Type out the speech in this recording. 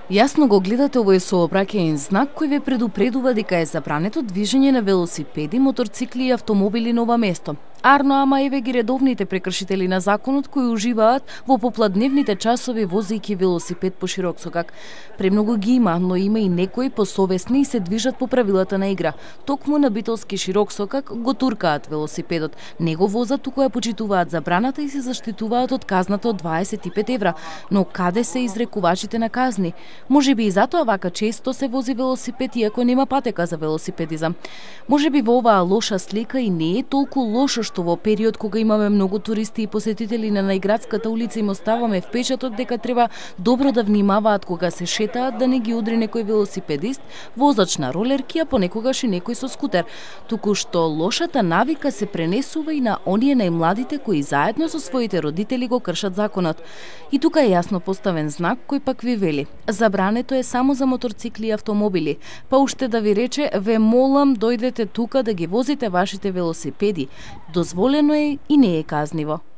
Јасно го гледате овој сообраќаен знак кој ве предупредува дека е забрането движење на велосипеди, моторцикли и автомобили на ова место. Арно, ама еве ги редовните прекршители на законот кои уживаат во попладневните часови возејќи велосипед по широк сокак. Премногу ги има, но има и некои посовесни и се движат по правилата на игра. Токму на битолски широк сокак го туркаат велосипедот. Не го возат, туку ја почитуваат забраната и се заштитуваат од казната од 25 евра. Но каде се изрекувачите на казни? Можеби и затоа вака често се вози велосипед иако нема патека за велосипедизам. Можеби во оваа лоша слика и не е толку лошо што во период кога имаме многу туристи и посетители на најградската улица им оставаме впечаток дека треба добро да внимаваат кога се шетаат да не ги удри некој велосипедист, возач на ролерки, а понекогаш и некој со скутер. Туку што лошата навика се пренесува и на оние најмладите кои заедно со своите родители го кршат законот. И тука е јасно поставен знак кој пак ви вели: забрането е само за моторцикли и автомобили. Па уште да ви рече: ве молам, дојдете тука да ги возите вашите велосипеди. Дозволено е и не е казниво.